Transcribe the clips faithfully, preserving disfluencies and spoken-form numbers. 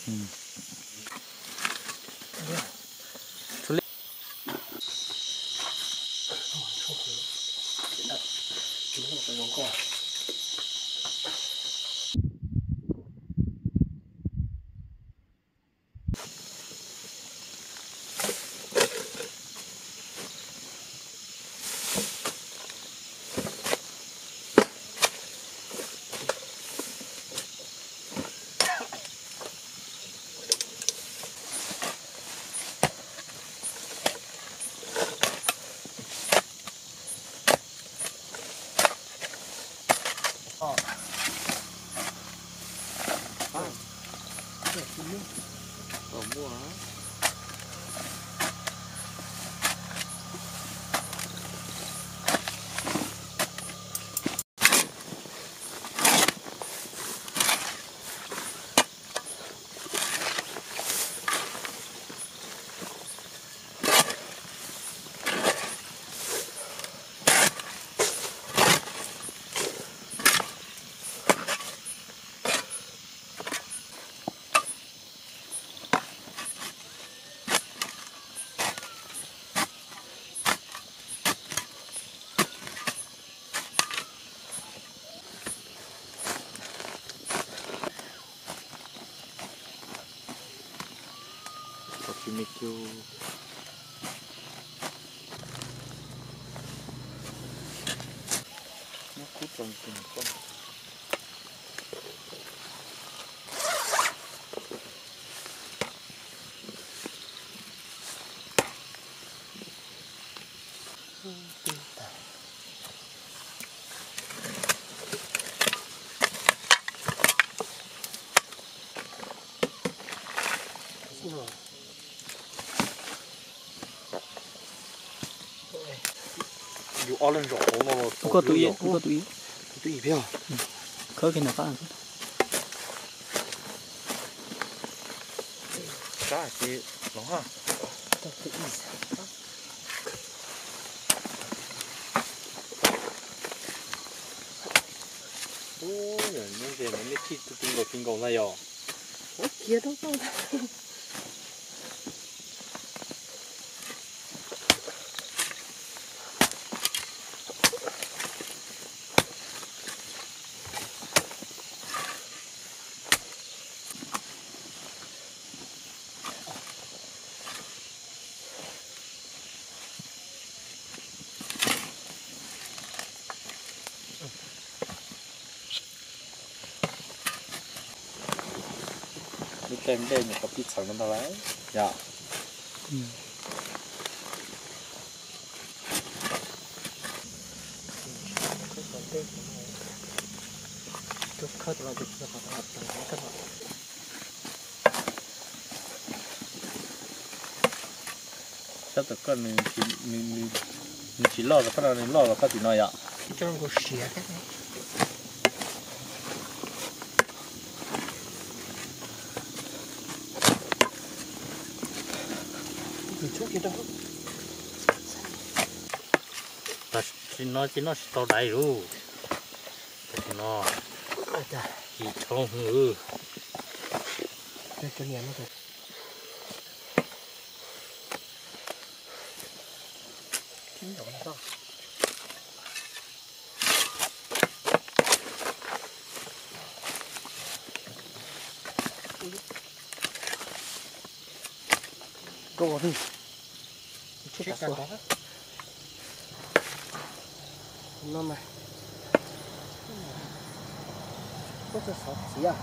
Ở mua hả? Miku nó cút trong từng con 얼른 줘. 오늘 그것도 이, 그것도 이. 그것도 입이야. 거기 나가. 자, 이 농아. 오, 연년제 몇 티 뜯은 거 빈 거 없나요? 어, 기회도 또. Kem đây một cặp pizza nó đâu đấy, dạ. Chút khơi là được là phải học từ cái cách học. Chắc là con mình chỉ mình mình mình chỉ lo là con nào mình lo là con gì nói ạ? Cho nó có xỉa cái này. Ta chỉ nói chỉ nói tao đại rồi, chỉ nói chỉ trong hư. Đây cho nhẹ nó thôi. Chín độ to. Cô đi. Chết cả quá. Nó mà. Có cho sọt gì à?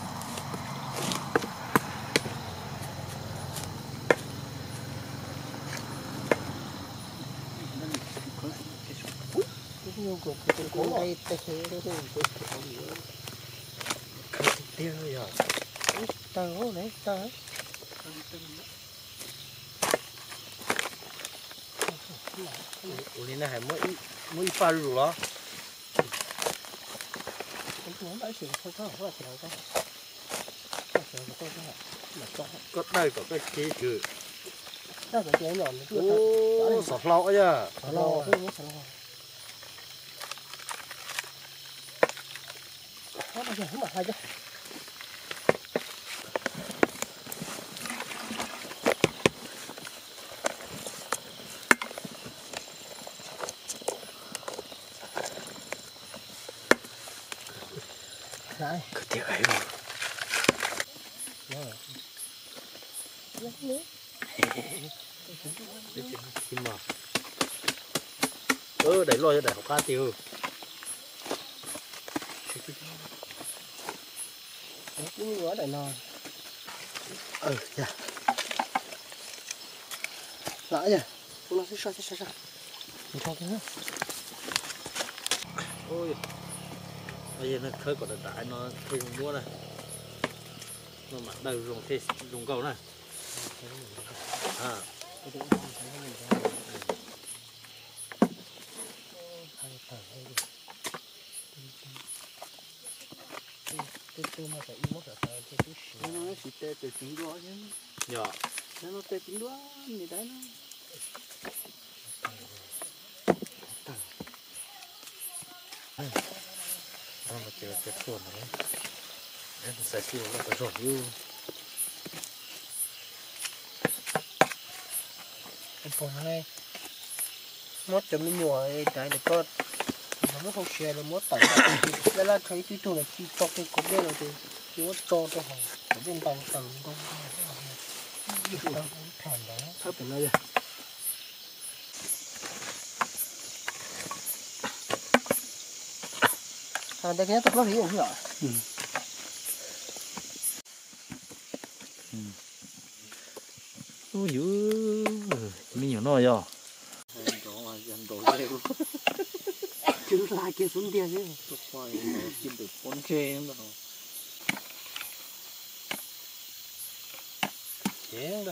Nhiều cuộc cái cổ đây tay thế đó thôi, cái gì đó. Cái tiêu rồi. Tao này, tao. 우리는 할 뭐, 뭐 이빨로 와? Cất đây có cái kia chứ. Ô, sọt lọ nha. Sọt lọ, sọt lọ. Nó bây giờ không mà hay chứ. Đấy. Cứ tiếc ấy. Chim mà. Ừ, đẩy lôi để học ca tiêu. Cũng ngứa để nồi. Ừ, dạ. Lại nhỉ? Chúng nó sẽ xoay, xoay, xoay. Mình cho cái nữa. Ôi. Bây giờ nó khơi có đất đá nó thuê không mua này. Nó mặt đầu dùng thế dùng cầu này. À. Tôi tôi mà phải mất ở thời cái chút xíu. Nó chỉ tê từ chính đó chứ. Dạ. Nó tê chính đó thì đấy nó. Nó mà chơi cái chuột này. Nó sẽ siêu nó phải rộn yêu. Cái phần này mất cho mình mùa cái này có nó mất không xe là mất tải đây là thấy cái chỗ này chỉ cho cái cục đây là thì chỉ mất cho cho họ ở bên tầng tầng không không thèm đó thấp đến đây à đây cái tập nó hiểu không ạ? Ui dữ. Mình nhiều nói rồi. Chứ lại kia xuống tiền chứ. Tôi khoai nó kiếm được con chê mà. Chén đó.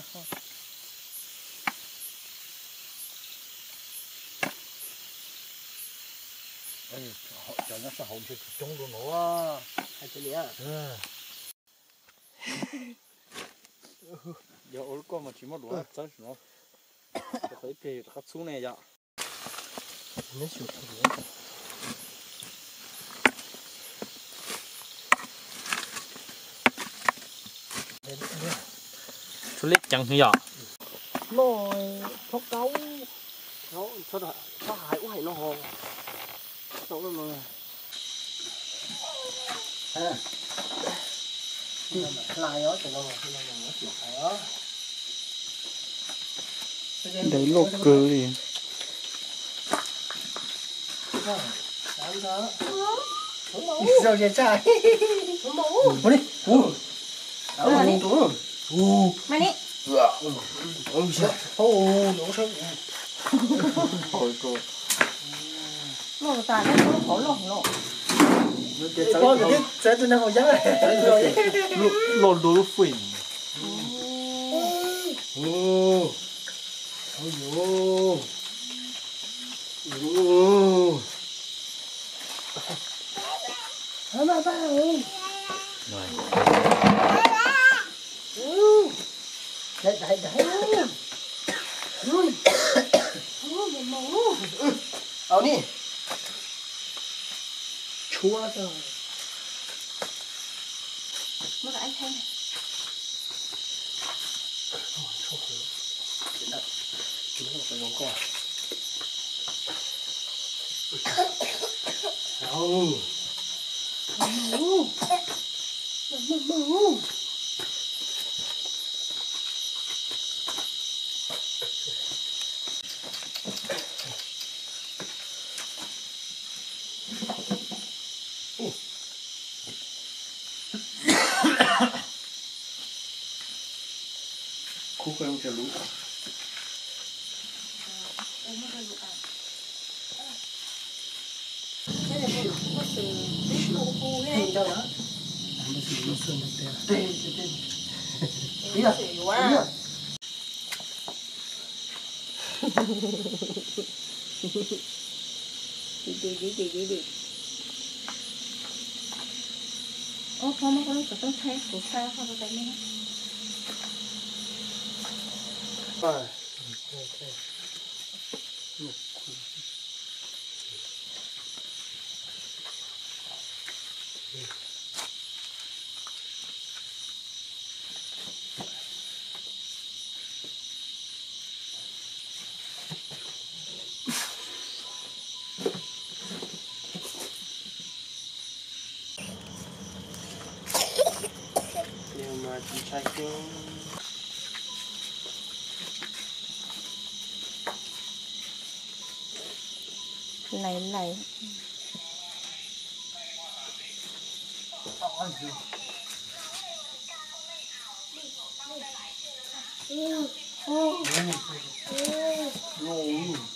Ê, họ cho nó sao hồn thì trông luôn nữa. Hai cái này à? Ừ. Giờ 올 거 mà chỉ một đũa chắc nó. Tôi thấy phê cắt xuống này dạ. Nó sụt rồi. Chú lít chẳng hư dạ. Nồi thóc cấu nó sao đã sao hải cũng hay nó hòn sao nó rồi à lại đó thì nó mà khi nó mà mất lại đó Đấy lột cơ đi. sao vậy trai mau đi u đâu đi u Mày đi. ôi trời ôi nó sao Hồi cô. Lột tài nó có khổ lột lột. con cái sẽ tôi đang ngồi giấc này Lột đồ phình. ô ôi dồi ôi hả ba ba ơi Rồi. đấy đấy đấy uiเอานี่ชัวร์จัง Mà là anh thấy này. chúng nó phải ngóng qua đâu khu cái ông chờ lũ Em không cần lụa à. Thế là một một từ biết khu khu thế. đâu đó anh mới xử lý xuân được tên tên tên đi à đi à Đi đi đi đi đi đi. Ô, không có lúcต้องใช้หัวใช้เขาจะได้ไหม rồi chỉ sai chứ này này Ngon.